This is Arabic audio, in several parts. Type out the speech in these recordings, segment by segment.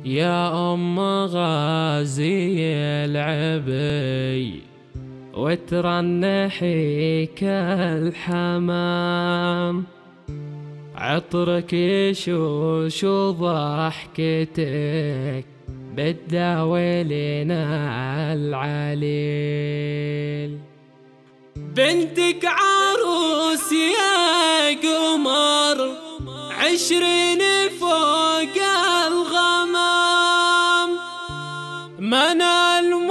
يا أم غازي العبي وترنحي كالحمام، عطرك يشوش وضحكتك بتداوي لنا العليل. بنتك عروس يا قمر 20 فوق الغمام، منال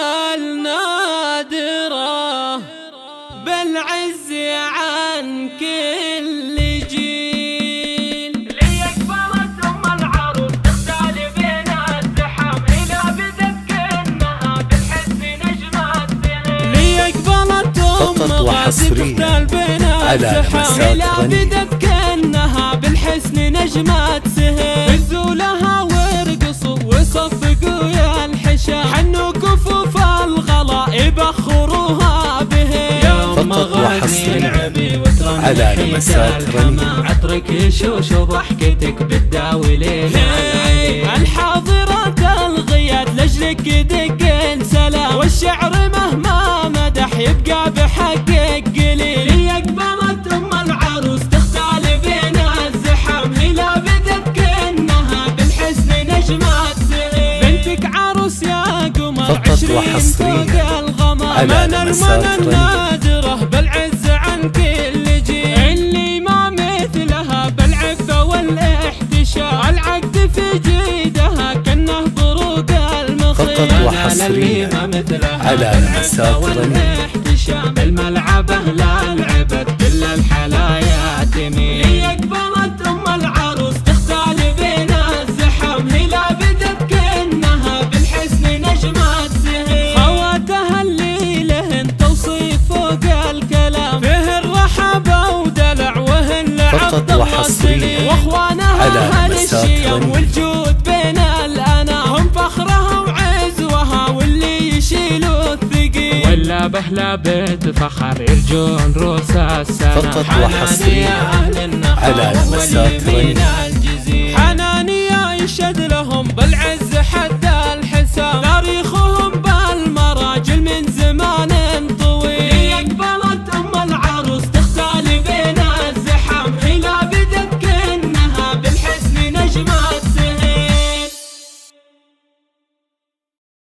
نادرة بالعز عن كل جيل. لي أقبلت أم العروس تختال بين الزحام، إلى بدت كأنها بالحزن نجمات سهيل. لي أقبلت أم غازي تختال بين الزحام، إلى بدت كأنها بالحسن نجمات سهيل. هزوا لها وارقصوا وصفقوا يا الحشا، حنوا كفوف الغلا يبخروها به. يا أم غازي العبي وترنحي كالحمام، عطرك يشوش وضحكتك بتداوي لينا العليل. الحاضرات الغياد لجلك يدق سلام، والشعر مهما مدح يبقى بحقك قليل. لي أقبلت أم العروس تختال بين الزحام، هلا بدت كأنها بالحزن نجمات سهيل. بنتك عروس يا قمر 20 فوق الغمام، منال نادرة بالعز عن كل جيل. اللي ما مثلها بالعفة والاحتشام، العقد في جيدها كأنه بروق المخيل. وحصريا على المساطرة بالملعب لا لعبت كل الحلايا تميل. هي أقبلت أم العروس تختال بين الزحام، هلا بدت كأنها بالحسن نجمات سهيل. خواتها اللي لهن توصيف فوق الكلام، فيه الرحابة ودلع وهن عبد الله سليم. واخوانها اهل الشيم والجود بين الانام، هم فخرها وعزوها واللي يشيلوا الثقيل. ولا بهلا بيت فخر يرجون روس السنة. حنانية أهل النخاء واليمين الجزيل، حنانية يشهد لهم بالعز حد الحسام. تاريخهم